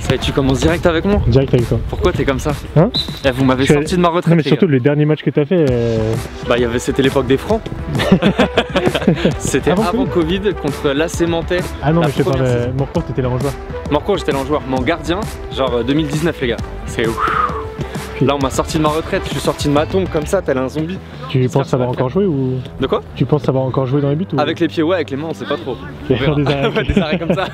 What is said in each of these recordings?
Et tu commences direct avec moi? Direct avec toi. Pourquoi t'es comme ça? Hein? Eh, vous m'avez sorti de ma retraite. Non mais surtout les derniers matchs que t'as fait... Bah c'était l'époque des francs. C'était avant Covid contre l'AC Mantais. Ah non mais je te parlais... Morcourt t'étais là en joueur. Morcourt j'étais là en joueur, mais en gardien, genre 2019 les gars. C'est ouf. Là on m'a sorti de ma retraite, je suis sorti de ma tombe comme ça, tel un zombie. Tu penses savoir encore jouer ou... De quoi? Tu penses savoir encore jouer dans les buts ou... Avec les pieds, ouais, avec les mains on sait pas trop. Et faire des arrêts. Ouais, des arrêts comme ça.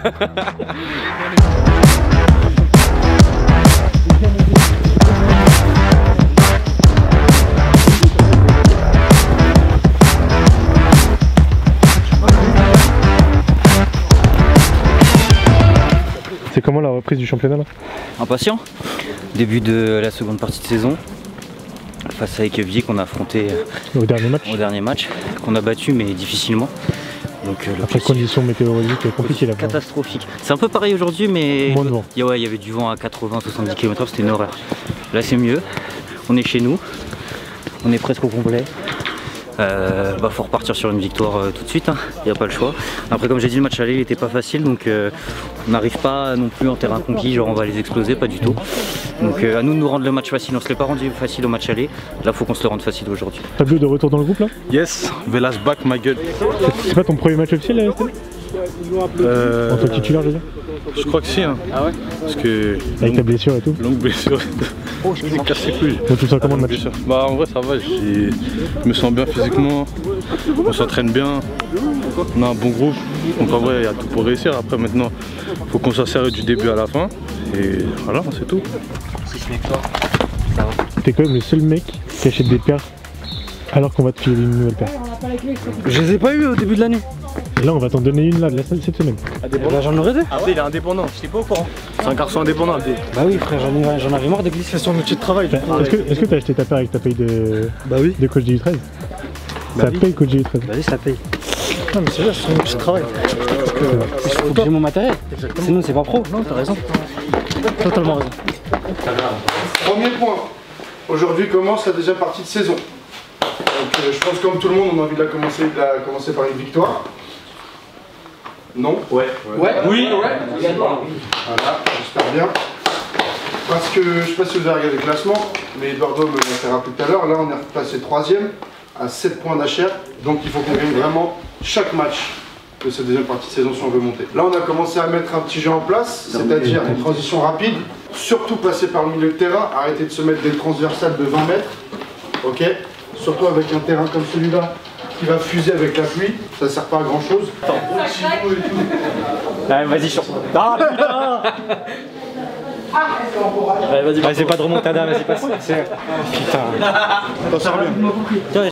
C'est comment la reprise du championnat là? Impatient. Début de la seconde partie de saison. Face à Équevier qu'on a affronté au dernier match, qu'on a battu mais difficilement. Donc, après conditions météorologiques compliquées là-bas. Catastrophique. C'est un peu pareil aujourd'hui mais moins de vent. Il y avait du vent à 80-70 km/h, c'était une horreur. Là c'est mieux, on est chez nous, on est presque au complet. Faut repartir sur une victoire tout de suite, il n'y a pas le choix. Après comme j'ai dit le match aller il n'était pas facile donc on n'arrive pas non plus en terrain conquis, genre on va les exploser, pas du tout. Donc à nous de nous rendre le match facile, on se l'est pas rendu facile au match aller, là faut qu'on se le rende facile aujourd'hui. Fabio de retour dans le groupe là? Yes, Velas back ma gueule. C'est pas ton premier match officiel là cette année? En tant que titulaire je veux dire? Je crois que si hein. Ah ouais? Parce que... Avec ta blessure et tout? Longue blessure. Oh, je me casse les couilles. Donc tu te sens comment le match? Bah en vrai ça va, je me sens bien physiquement, on s'entraîne bien, on a un bon groupe, donc en vrai il y a tout pour réussir. Après maintenant, il faut qu'on soit sérieux du début à la fin, et voilà, c'est tout. T'es quand même le seul mec qui achète des paires alors qu'on va te filer une nouvelle paire. Je les ai pas eu au début de l'année. Et là on va t'en donner une là, cette semaine. Bah, j'en aurais deux. Abdé il est indépendant, j'étais pas au courant. C'est un garçon indépendant Abdé. Bah oui frère, j'en avais marre de glisser sur mon outil de travail. Est-ce que t'as acheté ta paire avec ta paye de, bah oui. de coach DU13? Ça paye coach DU13? Bah oui ça paye. Non mais c'est vrai, c'est mon outil de travail. Parce que il faut que j'ai mon matériel. Exactement. Sinon c'est pas pro. Non t'as raison. Totalement raison. Premier point. Aujourd'hui commence la deuxième partie de saison. Donc je pense comme tout le monde on a envie de la commencer par une victoire. Non? Ouais. Ouais. Oui. Ouais. Voilà, j'espère bien. Parce que je sais pas si vous avez regardé le classement, mais Eduardo me l'a fait rappeler tout à l'heure. Là on est replacé 3ème à 7 points d'HR. Donc il faut qu'on gagne vraiment chaque match de cette deuxième partie de saison si on veut monter. Là on a commencé à mettre un petit jeu en place, c'est-à-dire une transition rapide. Surtout passer par le milieu de terrain, arrêter de se mettre des transversales de 20 mètres. Ok? Surtout avec un terrain comme celui-là qui va fuser avec la pluie, ça sert pas à grand chose. Allez, vas-y, sur. Ah putain! Allez, vas-y, c'est pas de remontada, vas-y, passe. Putain. Ça sert bien.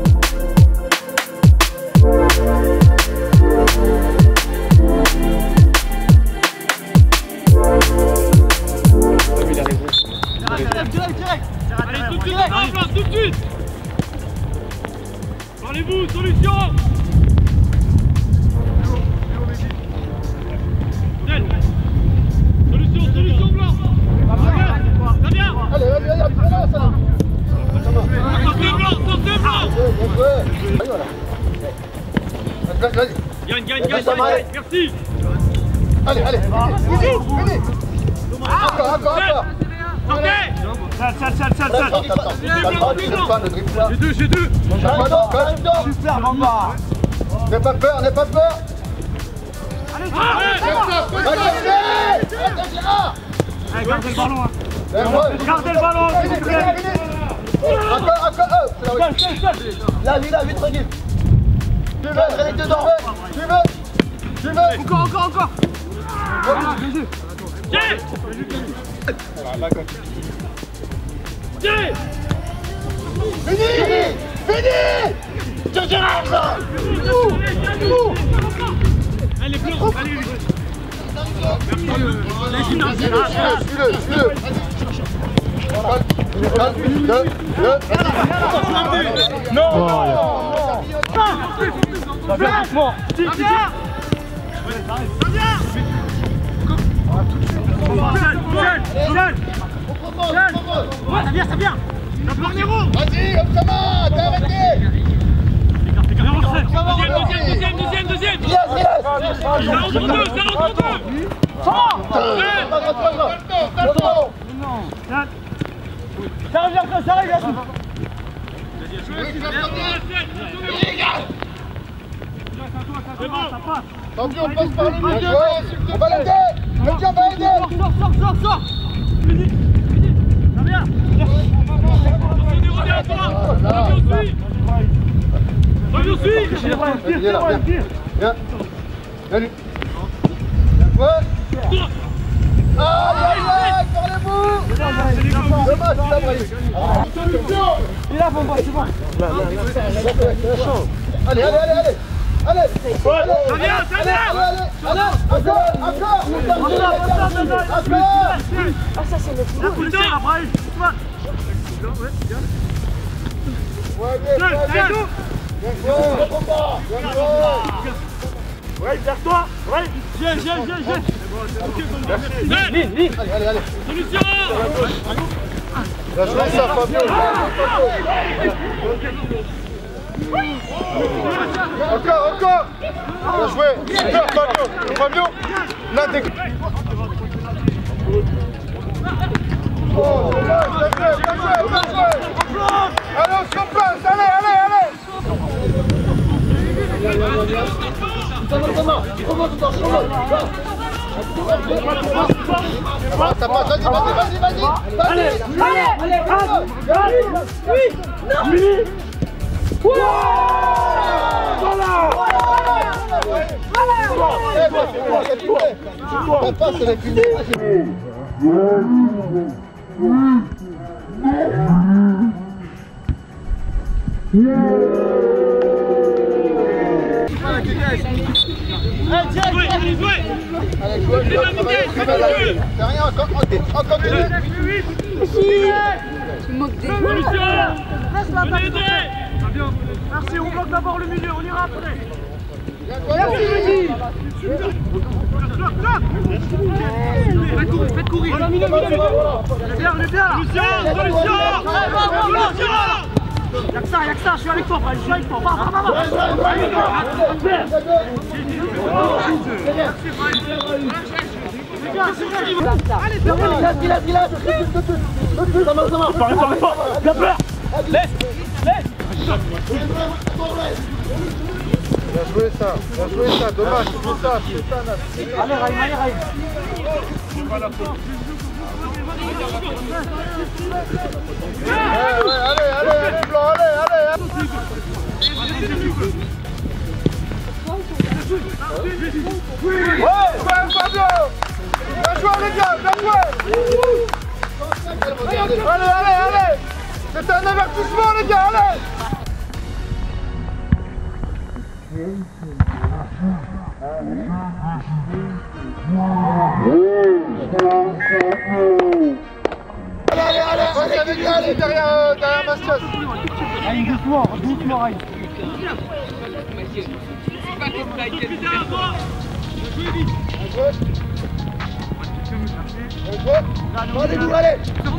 Tout de suite. Parlez-vous, solution. Solution blanc. Ça vient. Allez, ça. Sortez blanc. Gagne. Merci. Allez. Venez. Encore. Sortez. Sale. J'ai deux. Super, Mamba. N'aie pas peur. Allez, gardez le ballon. Gardez le ballon, s'il vous plaît. Encore. Là, vite, tranquille. Tu veux, Réalité Dorval. Tu veux. Encore. Fini. Gérard. Allez, plus. Allez. Suis-le. Non. Ça vient. Vas-y, Obama, t'es arrêté. Deuxième. Ça rentre deux. Ça arrive, ça arrive. Champion, on passe par le milieu. On va l'aider. Quelqu'un va aider. Sors. Fini. Ça vient. Reviens, suis. Viens. Salut. Ouais. Aïe, parlez-vous. Dommage, il a braillé. Il a bon, c'est bon. Allez. Allez. Ah, ça c'est le coup. Putain, la braille. Ouais, vers toi. Ouais. J'ai. Allez. Solution. Bien joué ça, Fabio. Encore. Bien joué. Super, Fabio. L'un des... Oh, bien joué. Allez, on se replace. Allez. Ça passe, vas-y. Allez. Oui. Voilà. C'est rien, encore continue. Tu moques des Merci, on bloque d'abord le milieu, on ira après. Merci, Rudy. Faites courir. On est bien. Solution. Y'a que ça, je suis avec toi, va. Allez, ça laisse. Bien joué ça, dommage, c'est ça. Allez, Raïm. Allez, Blanc, allez. Ouais, Fabio. Bien joué les gars, bien joué. Allez. C'est un avertissement les gars, allez. Allez, derrière Mastias. Allez, doucement, Raïm. Allez.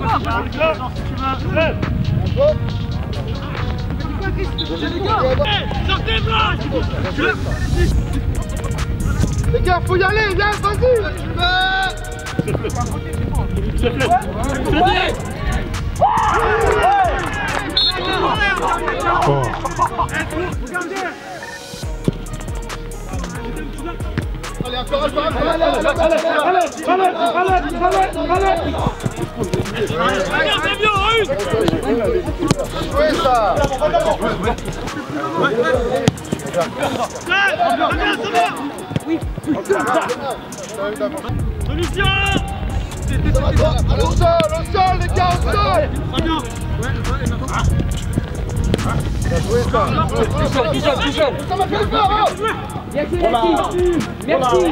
Les gars, faut y aller, viens, vas-y. Allez, encore. Jouez ça. Oui. Solution. Au sol, les gars, au sol. Bien joué ça. Ça m'a fait le fort. Merci. Bien joué.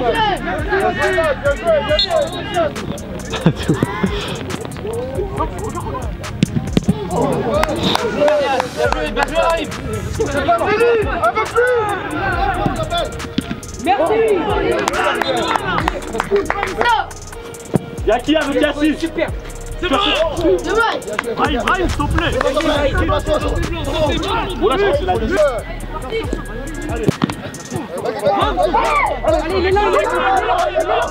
Bien joué, Raïm. C'est pas fini, un peu plus. Merci. Y'a qui avec Yassi? Super. C'est bon. Raïm, s'il te plaît. Allez, il est là.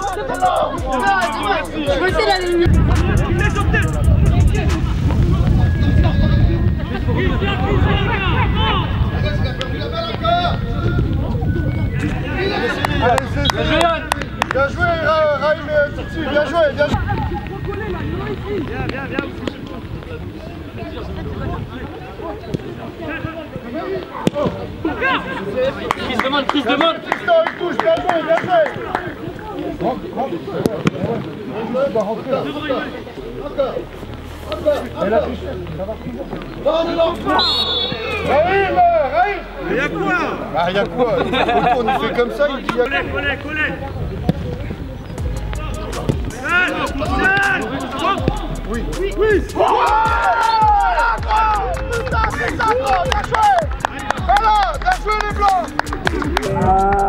Je vais essayer la ligne. Bien joué, Raïm et Titi, bien joué, bien joué. Viens. Prise de mode. Tristan, il touche, bien joué, bien joué. Raïm. Mais y'a quoi? Ah, y'a quoi? On nous fait comme ça, il dit y'a quoi? Collez. Oui. Putain, c'est ça, bro, bien joué. Voilà, bien joué les blancs.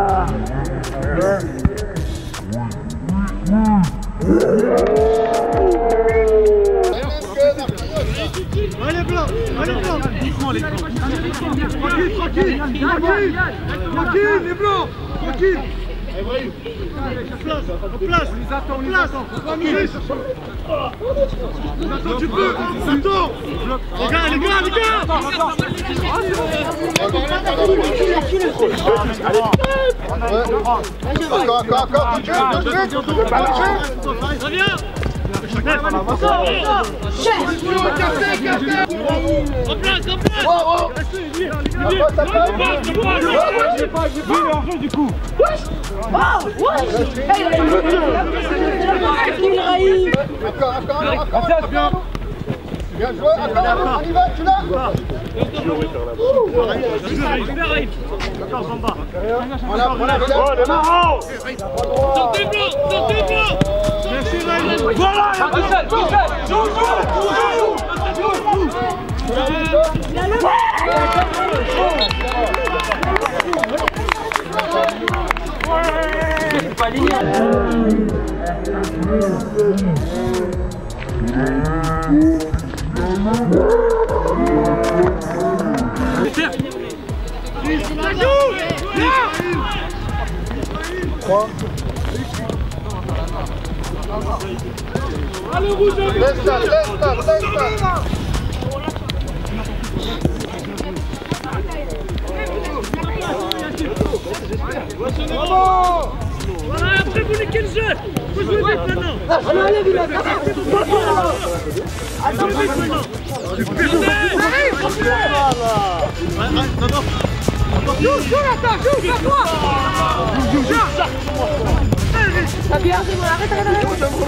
Allez blanc. Doucement les blancs. Tranquille, les blancs. Tranquille. En place. Attends, tu peux. Attends. Les gars. Encore. Reviens. En place. Bien joué, on y va, tu l'as? Sortez blanc. Voilà. C'est pas aligné. Laisse ça. Voilà, après vous niquez le jeu. Faut jouer vite maintenant. Allez, Villa. Joue, l'attaque, fais-toi. T'as bien, c'est bon, arrête.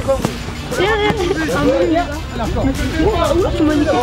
Viens. Tu m'as niqué.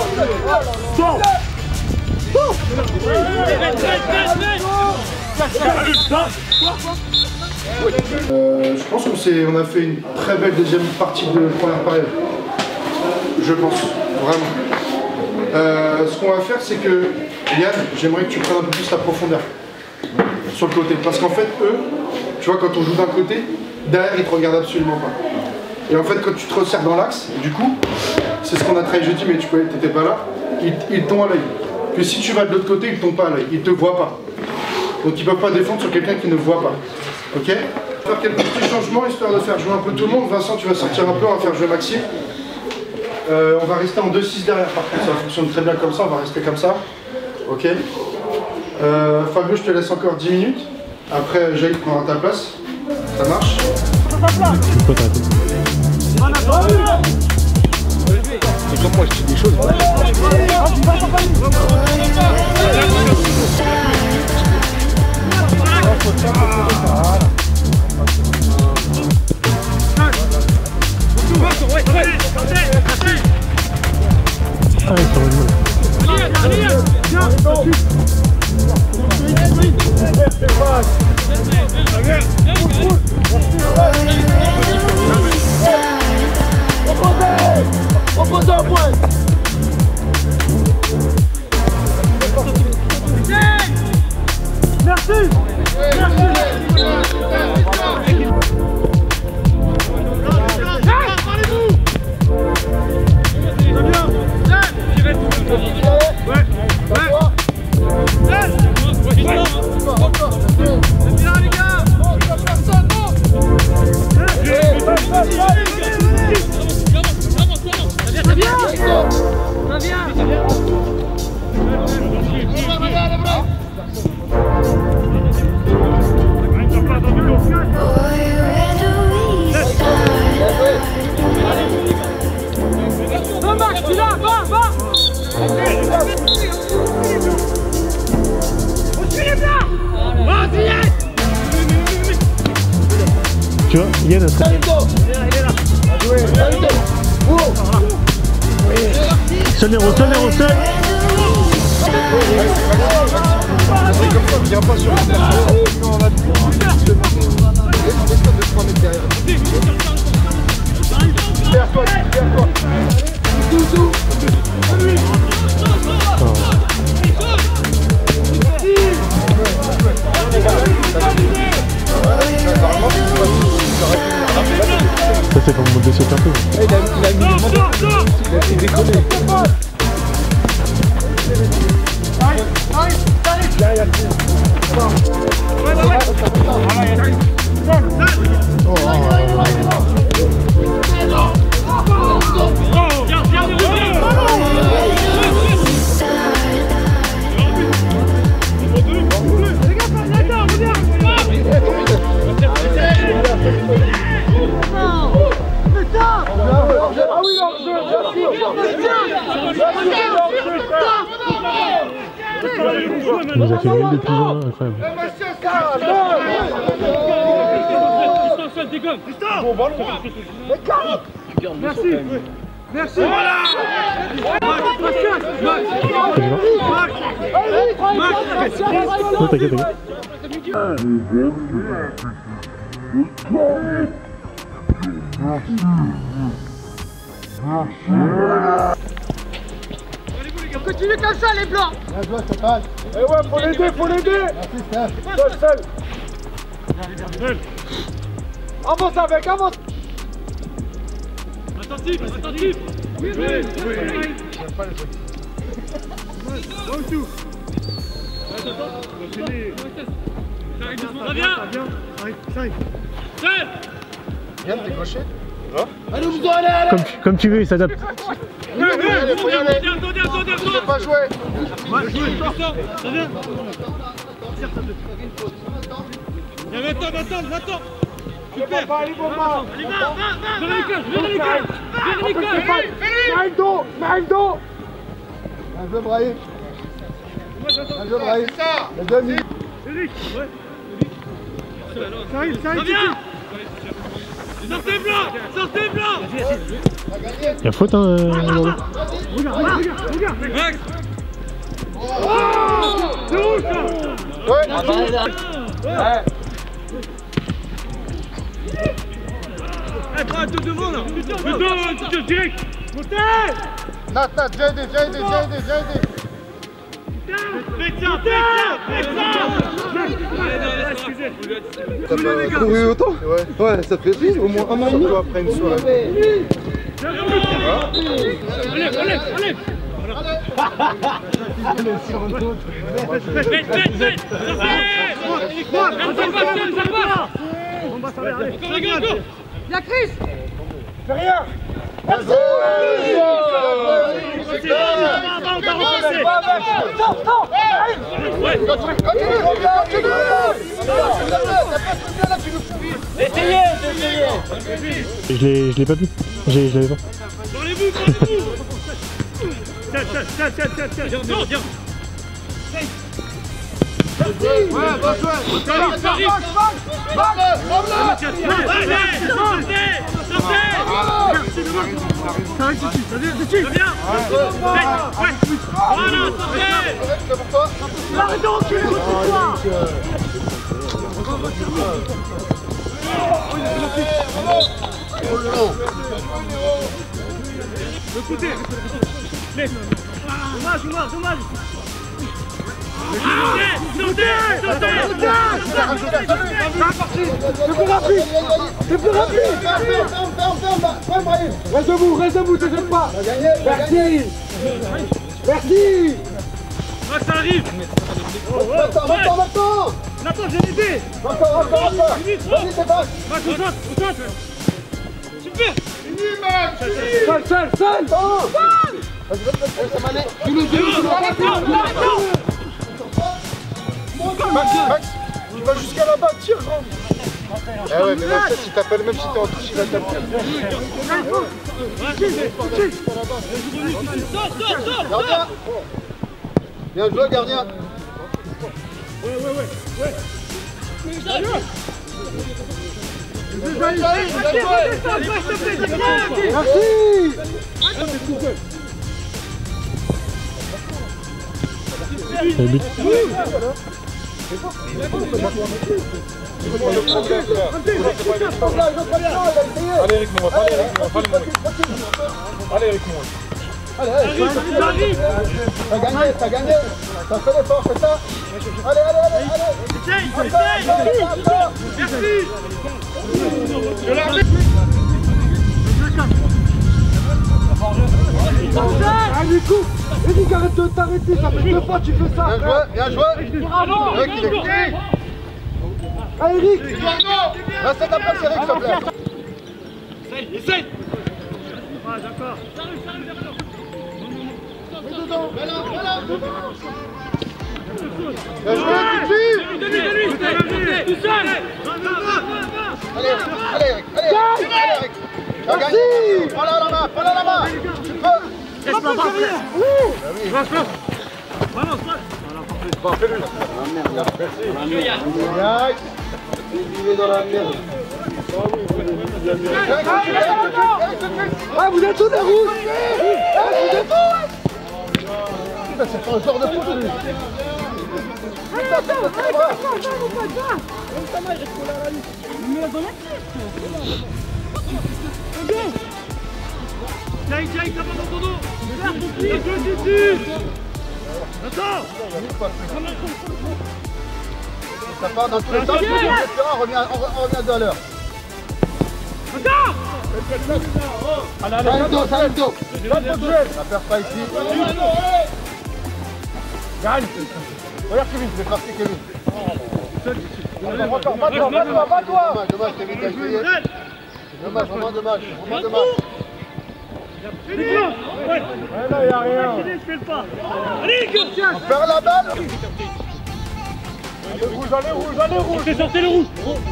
Je pense qu'on a fait une très belle deuxième partie de première période. Je pense, vraiment. Ce qu'on va faire, c'est que, Yann, j'aimerais que tu prennes un peu plus la profondeur sur le côté. Parce qu'en fait, eux, tu vois, quand on joue d'un côté, derrière, ils te regardent absolument pas. Et en fait, quand tu te resserres dans l'axe, du coup, c'est ce qu'on a travaillé jeudi, mais tu n'étais pas là, ils t'ont à l'œil. Puis si tu vas de l'autre côté, ils ne t'ont pas à l'œil, ils ne te voient pas. Donc ils ne peuvent pas défendre sur quelqu'un qui ne voit pas. Ok? Faire quelques petits changements histoire de faire jouer un peu tout le monde. Vincent, tu vas sortir un peu, on va faire jouer Maxime. On va rester en 2-6 derrière, par contre, ça fonctionne très bien comme ça, on va rester comme ça. Ok? Fabio, je te laisse encore 10 minutes. Après, Jaïd prendra ta place. Ça marche? C'est comme moi, je dis des choses. Opposez un point. Merci. Tu vois, Yann a ça. Seul Nero, seul Nero, seul. Viens pas sur la terre. On va te laisse-toi 2-3 mètres derrière. Derrière-toi, derrière-toi. Ça c'est pour me dessus un peu. Il a mis il a décollé. Il nous a fait une mine de pigeons là, incroyable. Merci. Merci. Voilà. Non, t'inquiète, t'inquiète. Continue comme ça les blancs. Bien joué, ça passe. Eh ouais, faut l'aider, faut l'aider. Seul. Avance avec, avance. Attentif. Oui. J'aime pas les trucs. Ça vient. Ça arrive. Viens de décocher. Comme tu veux, il s'adapte. Faut y aller. Faut pas jouer. Ça vient. Attends. Super. Allez, va. Mets le dos. Bien joué, Brahim. Les deux minutes. Eric, ouais. Ça arrive. Sortez blanc. Il y a faute, hein, aujourd'hui. Regarde. Max. Oh, c'est rouge, ça. Ouais. Prends un peu devant, là. Putain, direct. Montez. Nat, j'ai aidé. T'as pas couru autant? Ouais, ça fait plaisir, au moins un an et demi après une soirée. Allez. La crise. Fais rien. Je l'ai pas vu. Je l'avais pas. Dans les bouts. Tiens. Viens. Ouais, bien joué. Le côté. Dommage. C'est plus rapide. Ferme. Reste debout, te jette pas. Merci. Max, ça arrive. Maintenant. Nathan, j'ai l'idée. Encore. Vas-y, c'est pas. Max, on saute. Super. Seul. Max, tu vas jusqu'à là-bas, tire grand. Eh ouais, mais Max, si t'appelles même si t'es en touche, il va taper. Gardien. Bien joué, gardien. Ouais. Le but. Allez Eric Moura, allez Eric Moura. Allez, t'as gagné, t'as fait l'effort, c'est ça. Allez. Merci. Allez, coup. Eric, arrête de t'arrêter, ça fait 2 fois que tu fais ça. Bien joué. Eric, il est coupé. Allez Eric, reste à ta place Eric, s'il te plaît. Essaye. Ah, d'accord. Voilà. Bien joué, Tout seul. Allez Eric. Merci. Prends-la la main. Tu peux. Laisse-moi pas frère. Balance. Bon, fais-le. Il est dans la merde. Ah, vous êtes tous des rouges. Vous êtes tous. C'est pas un genre de foot, lui. Tiens, ça va dans ton dos. Attends. Ça part dans tous les sens, on revient 2 à l'heure. Saldo. On la perd pas ici. Gagne. Regarde Kevin, je vais marquer Kevin. Bat-toi. Dommage Kevin, t'as essayé. Dommage, vraiment dommage. Là, y'a rien. On perd la balle. Allez rouge. Sortez le rouge.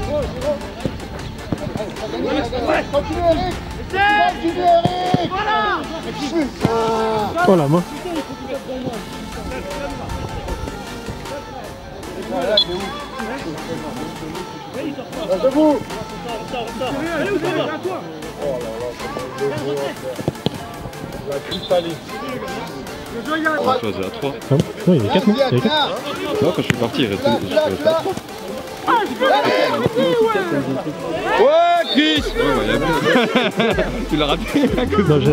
Continue Eric. Voilà. Oh la main. Debout. Allez, où ça va? La cristalline. On faisait à 3. Non, il y avait 4 non. Non, quand je suis parti, il restait 3. Ouais, Chris. Tu l'as raté. Non, j'ai.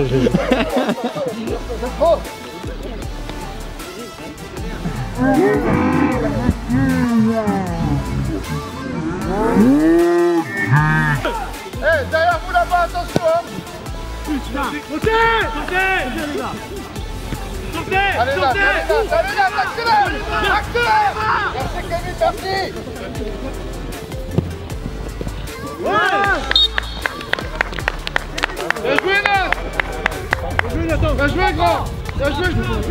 Derrière vous là-bas, attention. Sortez. Allez là, accélère. Merci Kevin, merci. Bien joué là. Bien joué grand. Bien joué.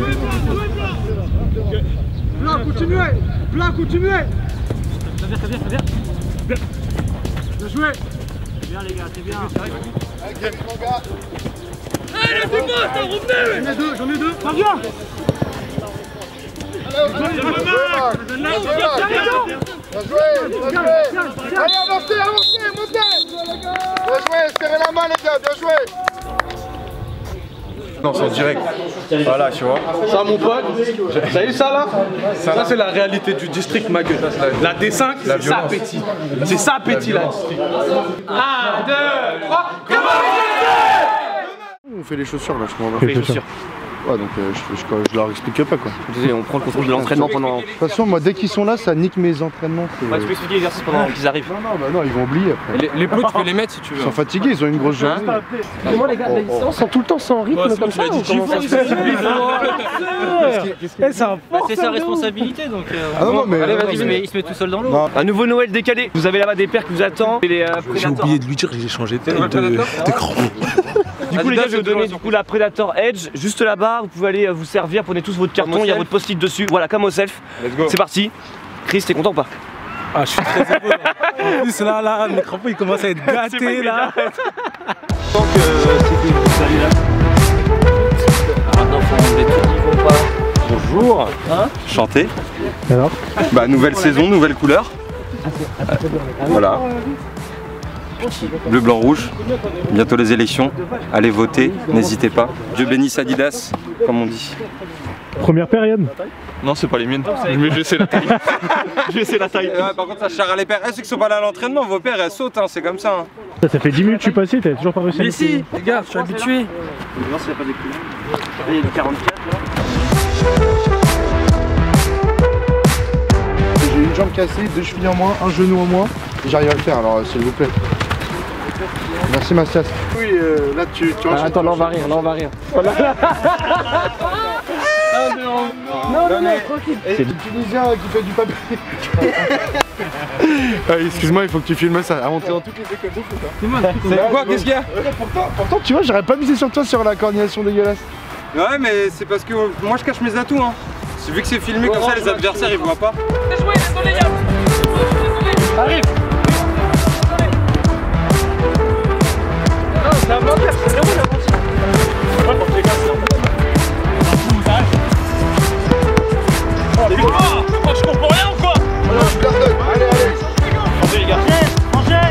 Blanc, continuez. Bien joué. Bien les gars, c'est bien. Allez Kevin mon gars. Allez, fais-moi, ça revenez. J'en ai deux. Pas bien. Bien joué. Allez, avancez, montez. Bien joué, serrez la main les gars, bien joué. Non, c'est en direct. Voilà, tu vois. Ça, mon pote, t'as vu ça là? Ça c'est la réalité du district, ma gueule. La D5, c'est ça petit. C'est ça petit là. 1, 2, 3, On fait les chaussures là, je crois. On fait les chaussures. Ouais, donc je leur explique pas quoi. On prend le contrôle de l'entraînement pendant. De toute façon, moi dès qu'ils sont là, ça nique mes entraînements. Tu peux expliquer l'exercice pendant qu'ils arrivent. Non, ils vont oublier après. Les plots, tu peux les mettre si tu veux. Ils sont fatigués, ils ont une grosse journée. Comment les gars, ils sont tout le temps sans rythme comme ça ou comment ça se fait? C'est sa responsabilité donc. Ah non, mais. Allez, vas-y, il se met tout seul dans l'eau. Un nouveau Noël décalé. Vous avez là-bas des pères qui vous attendent. J'ai oublié de lui dire que j'ai changé de crampon. Du coup les gars, je vais vous donner la Predator Edge juste là-bas. Vous pouvez aller vous servir, prenez tous votre carton, il y a votre post-it dessus. Voilà, comme au self. C'est parti. Chris, t'es content ou pas? Ah, je suis très heureux. En plus là, mes crampons ils commencent à être gâtés là. Donc c'est que vous allez là. Bonjour. Chanté. Alors Bah nouvelle saison, nouvelle couleur. Voilà. Bleu, blanc, rouge. Bientôt les élections. Allez voter, n'hésitez pas. Dieu bénisse Adidas, comme on dit. Première période. Non, c'est pas les miennes. Mais je sais la taille. Je sais la taille. Ouais, par contre, ça charre à les pères. Ceux qui sont pas là à l'entraînement, vos pères, elles sautent, hein, c'est comme ça. Hein. Ça fait 10 minutes que je suis passé, t'avais toujours pas réussi à Mais si, les gars, je suis habitué. Non, s'il n'y a pas des coups. Il y a du 44 là. J'ai une jambe cassée, 2 chevilles en moins, un genou en moins. Et j'arrive à le faire, alors s'il vous plaît. Merci Mathias. Oui, là tu Attends, là on va rire, là on va rire. Voilà. Non, tranquille. C'est le Tunisien qui fait du papier. Excuse-moi, il faut que tu filmes ça. À monter dans toutes les écoles de foot. C'est quoi? Qu'est-ce qu'il y a? Pourtant, tu vois, j'aurais pas misé sur toi sur la coordination dégueulasse. Ouais, mais c'est parce que moi je cache mes atouts. Hein. Vu que c'est filmé comme ça, les adversaires ils voient pas. Désolé, les gars. Arrive. Non, c'est un menteur, c'est vraiment la mentir. Ouais, pour les gars, c'est un menteur. Oh, putain, je comprends rien ou quoi? Non, je leur donne. Allez, allez. Rangez les gars. Rangez.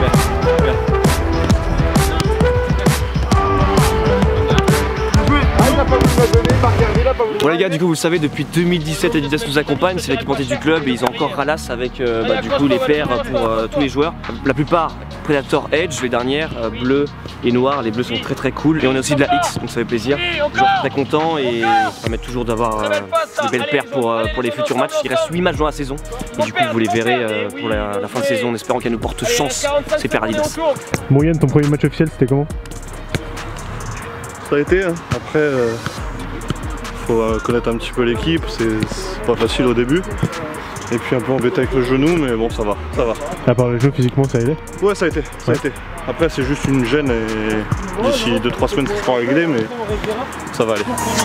Bon les gars, du coup vous le savez, depuis 2017 Adidas nous accompagne, c'est l'équipementier du club et ils ont encore ralasse avec du coup les paires pour tous les joueurs. La plupart Predator Edge, les dernières bleues et noires, les bleus sont très cool. Et on a aussi de la X, donc ça fait plaisir. Les joueurs sont très contents et ça permet toujours d'avoir des belles paires pour les futurs matchs. Il reste 8 matchs dans la saison et du coup vous les verrez pour la fin de saison en espérant qu'elles nous portent chance, ces paires Adidas. Moyenne, ton premier match officiel c'était comment? Ça a été, hein. Après faut connaître un petit peu l'équipe, c'est pas facile au début. Et puis un peu embêté avec le genou, mais bon ça va, ça va. À part le jeu physiquement ça a été? Ouais ça a été, ça a été. Après c'est juste une gêne et d'ici 2-3 semaines ça sera réglé, mais ça va aller.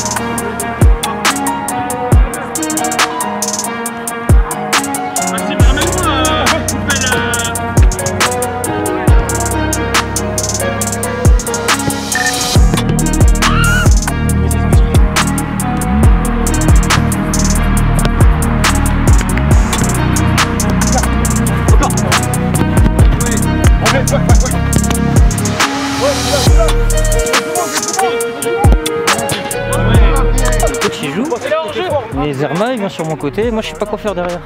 Coach il joue, mais Zerma il vient sur mon côté, moi je sais pas quoi faire derrière.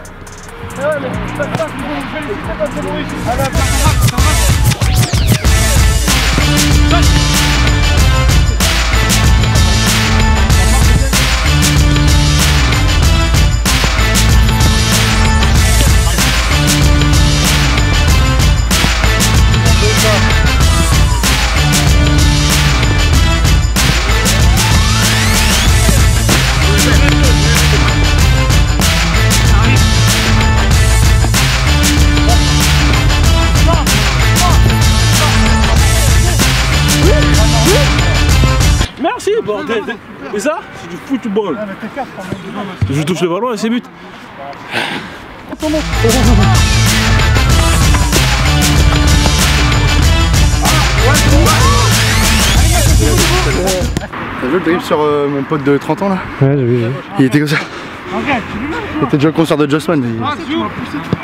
Merci bordel. Et ça, c'est du football. Je touche le ballon et c'est but. T'as vu le dribble sur mon pote de 30 ans là? Ouais, j'ai vu. Il était comme ça. Il était déjà au concert de Jossman.